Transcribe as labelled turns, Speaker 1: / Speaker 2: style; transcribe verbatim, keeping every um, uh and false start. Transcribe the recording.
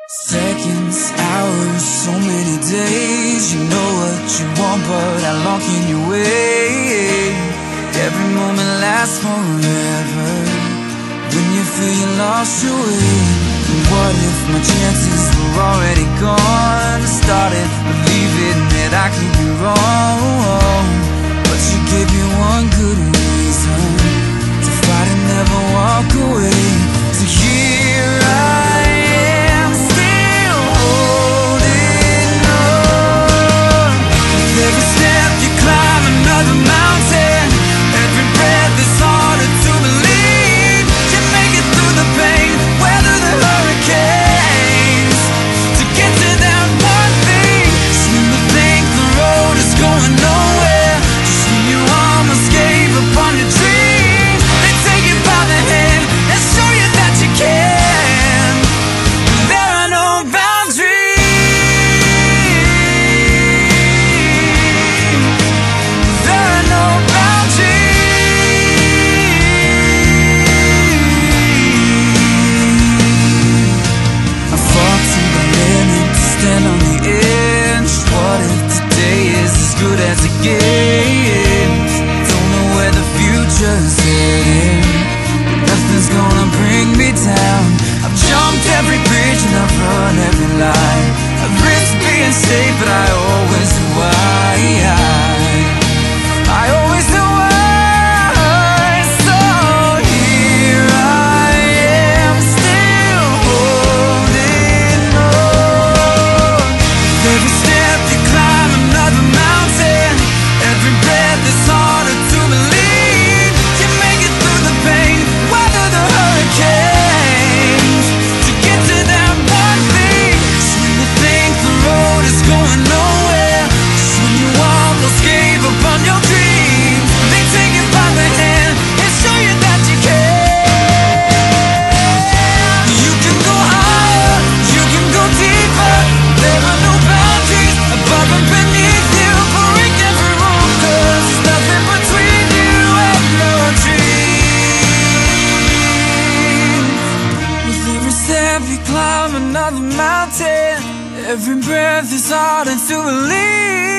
Speaker 1: Seconds, hours, so many days. You know what you want, but how long can you wait? Every moment lasts forever when you feel you lost your way. And what if my chances were already gone? I started believing that I could be wrong, but you gave me one good reason to fight and never walk away. So here I am, still holding on. With every step you climb another mountain, every breath is harder to believe. You make it through the pain, weather the hurricanes, to get to that one thing. Seem to think the road is going nowhere, just when you almost gave up on your dream. They take you by the hand and show you that you can. There are no boundaries. There are no boundaries. I fought to the limit to stand on the edge. What if today is as good as it gets? Don't know where the future's heading, but nothing's gonna bring me down. I've jumped every bridge and I've run every line. I've risked being safe, but I always knew why. I always knew why. So here I am, still holding on. Every step you climb another mountain, every breath is harder to believe. You make it through the pain, weather the hurricanes, to get to that one thing. Seem to think the road is going nowhere, just when you almost gave up on your dreams. They take you by the hand and show you that you can. You can go higher, you can go deeper. There are no boundaries above and beneath you. Break every rule, 'cause there's nothing between you and your dreams. With every step you climb another mountain, every breath is harder to believe.